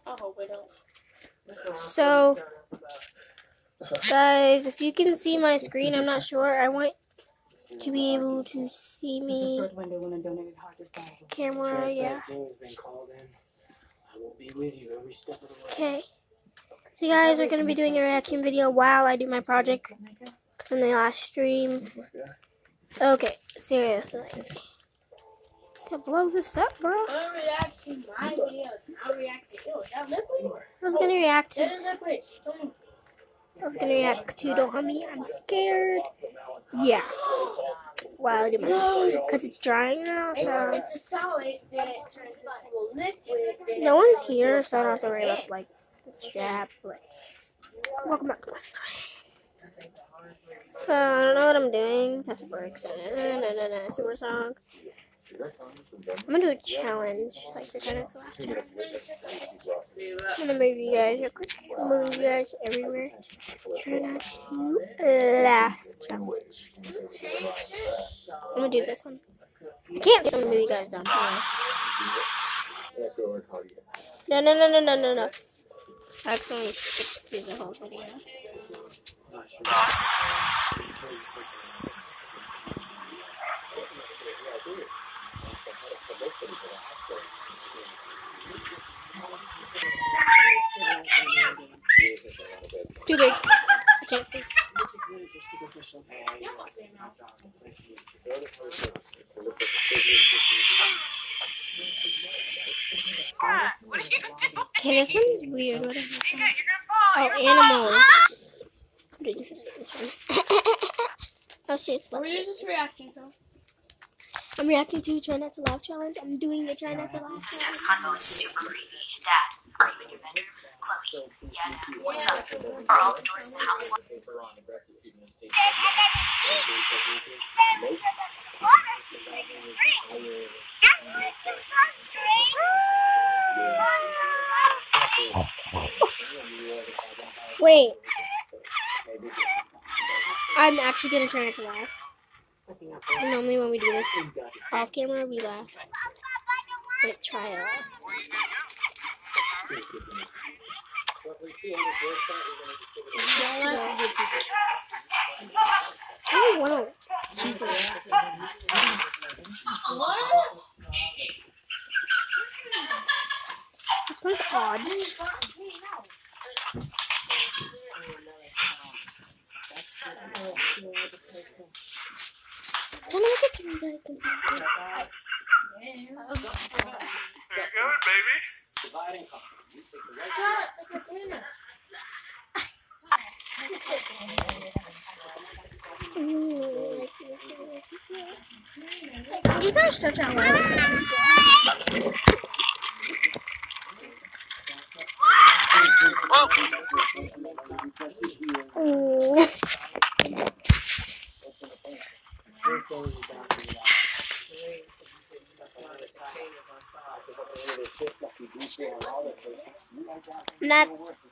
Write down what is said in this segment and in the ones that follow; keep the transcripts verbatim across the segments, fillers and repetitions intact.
I hope I don't. So, guys, if you can see my screen, I'm not sure. I want to be able to see me. Camera, yeah. Okay. So, you guys are going to be doing a reaction video while I do my project. Because in the last stream. Okay, seriously. To blow this up, bro. Don't react to my video. I'll react to you. Is that liquid? I was going to react to. That is liquid. Don't. I was going to react to Don't Hurt Me, I'm Scared. Yeah. While I do my because it's drying now, so. It's, it's a solid, then it turns into a liquid. Then no one's here, so I don't have to worry about, like, the chat. But welcome back to my stream. So, I don't know what I'm doing. Tessa breaks. No, no, no, no. Super song. I'm gonna do a challenge, like the ten minutes left. I'm gonna move you guys real quick. I'm moving you guys everywhere. Try not to laugh challenge. I'm gonna do this one. I can't so I'm gonna move you guys down here. No, no, no, no, no, no, no. I accidentally skipped through the whole video. Too big. I can't see. Okay, this one's weird. What is this one? Oh, animals. This one. Oh, shit, it's What are you just reacting to? I'm reacting to Try Not to Laugh challenge. I'm doing a Try Not to Laugh This text convo is super creepy. Dad, are you in your bedroom? Chloe, yeah, Dad. What's up? Are all the doors in the house locked? Wait. I'm actually gonna try not to laugh. Normally when we do this off camera, we laugh. Wait, try it. I won't. What? This one's odd. Can I get to you guys? There you go, baby. You guys stretch out loud. Mm. Not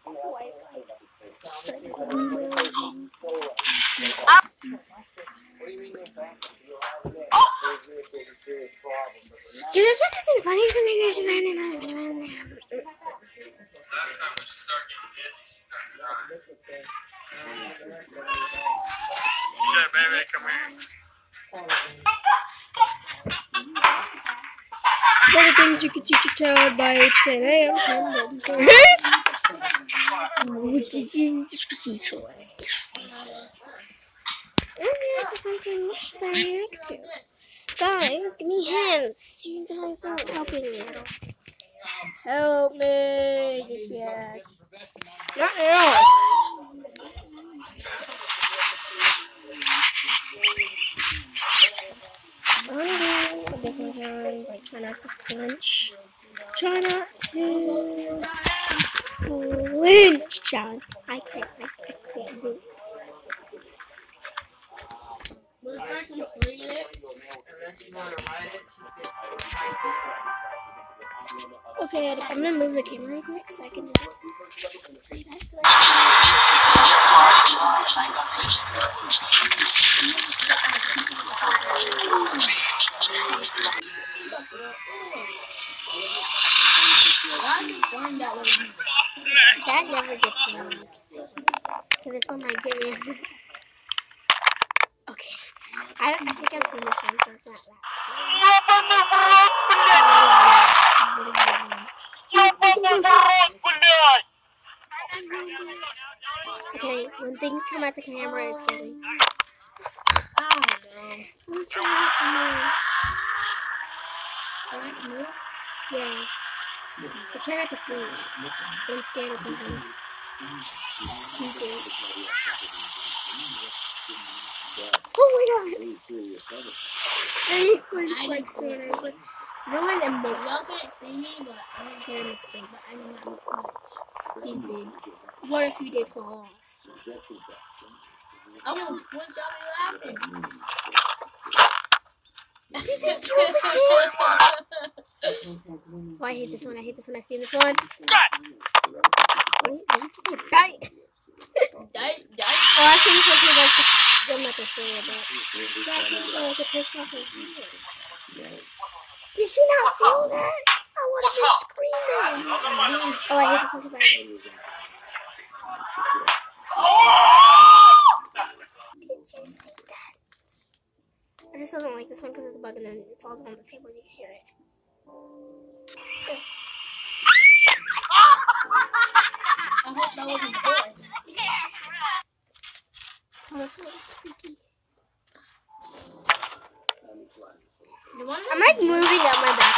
yeah, this one isn't funny, so maybe I should find another one. Shae, baby, come here. One of the things you can teach a child by age ten. I am ten. Which is in the procedure. I'm react to something. What should I react to? Guys, give me hints. You guys aren't helping me. Help me. Just yeah. Not now. I'm doing a different challenge, like try not to flinch. Try not to flinch challenge. I can't, I, I can't do it. Well, if I complete it, unless you want to write it, Okay, I'm gonna move the camera real quick so I can just see that. I just learned that one. never get to me. So this one might get me. Okay. I don't I think I've seen this one, so it's not that scary. Okay, when things come at the camera, it's scary. I don't know. Let's try not to move. Can I move? Yeah. But try not to freeze. I'm scared of them. Oh my god! I freeze like Santa, but no one admits. Y'all can't see me, but I don't Share mistakes. but I know not much. Stupid. What if you did fall off? I won't want y'all be laughing. Did they kill the camera? Oh, I hate this one. I hate this one. I've seen this one. Wait, did he just say bite? Die, die. Oh, I've seen this one too. Like, I'm not gonna say it, but yeah, like a picture of her hair. Did she not feel that? I would have been screaming. Oh, I hate this one too bad. Did you see that? I just don't like this one because it's a bug and then it falls on the table and you can hear it. I hope that wasn't yours. Oh, this one is freaky. The one I'm like moving up my back.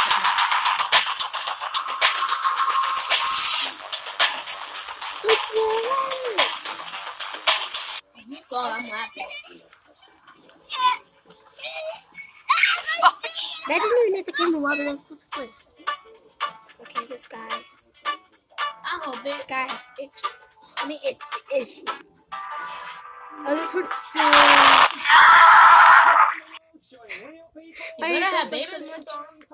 you thought I'm laughing. That didn't even hit the camera while we were supposed to play. Okay, this guy. I hope This it. guy is itchy. I mean, it's itchy. Oh, this one's so. You I better hate have that baby so much.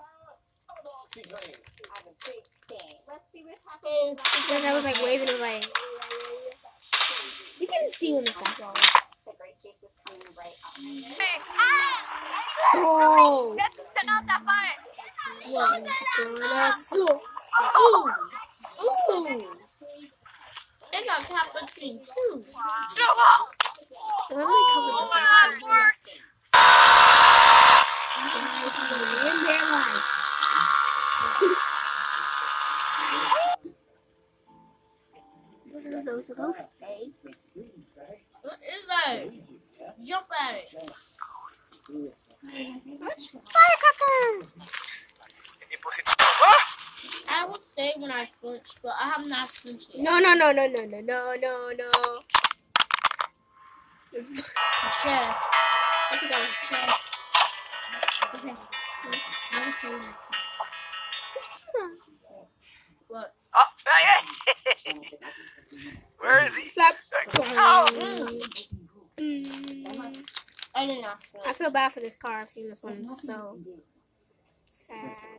Because I was like waving, it was like. You can see when this guy falls. The grape juice is coming right up. Oh! Not that far. What is gonna so? Ooh. Ooh. They got cappuccino too. It wasn't covered the first time. In their life. What are those? Are those eggs? What is that? Jump at it. Firecrackers! I will say when I flinch, but I have not flinched yet. No, no, no, no, no, no, no, no, no. Shae. I think I was Shae. Okay. I will say that. Did you see that? What? Oh, yeah. Where is he? Slap. Mm. Mm. I did not flinch. I feel bad for this car. I've seen this one so sad.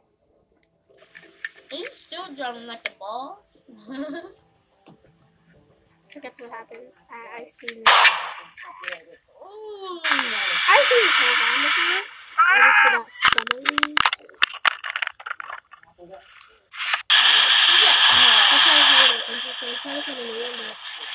Are you still driving like a ball? I think that's what happens. I, I've seen this. Ooh. I've seen this whole time before. I just forgot some of these. That's why I was really interested. I'm trying to find a new one,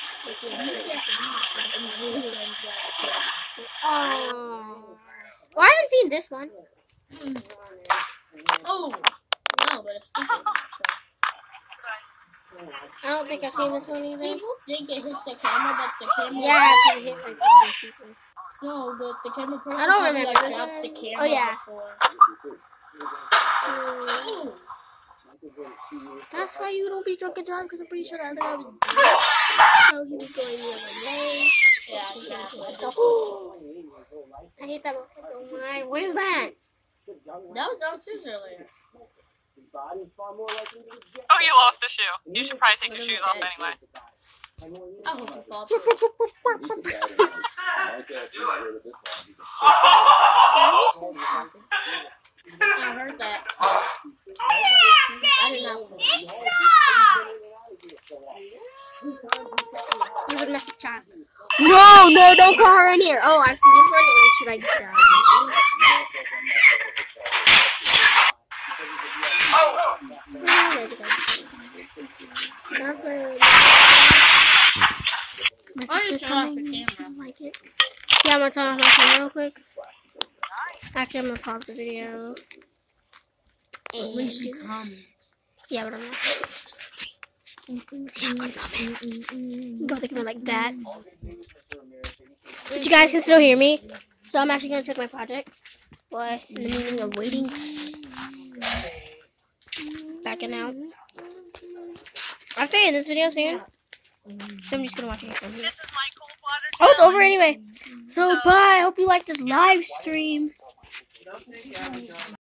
but oh. Well, I haven't seen this one. Mm. Oh. No, but it's stupid. I don't think I've seen this one either. People think it hits the camera, but the camera. Yeah, because it hit like all these people. No, but the camera person I don't probably, remember like, this drops the one. camera Oh, yeah. before. Mm. Ooh. That's why you don't be drunk and drive, because I'm pretty sure that other guy was drunk. So he was going the other way. Yeah, exactly. Oh. I hate that. Oh my, what is that? That was downstairs earlier. Oh, you lost the shoe. You should probably take the shoes off anyway. I hope you fall through. I heard that. I did not fall. You would mess with child. No, no, don't call her in here. Oh, I've seen this one and she like died. Nothing. gonna is turn off coming. the If camera. you like it. Yeah, I'm gonna turn off my camera real quick. Actually, I'm gonna pause the video. But when she comes. Yeah, but I'm not. Yeah, good moment. Go think of it like that. But you guys can still hear me. So I'm actually gonna check my project. But in the meaning of waiting. Backing out. I'll stay in this video soon. So I'm just gonna watch it from here. This is my cold water Oh, it's over challenge. anyway. So bye. I hope you like this live stream.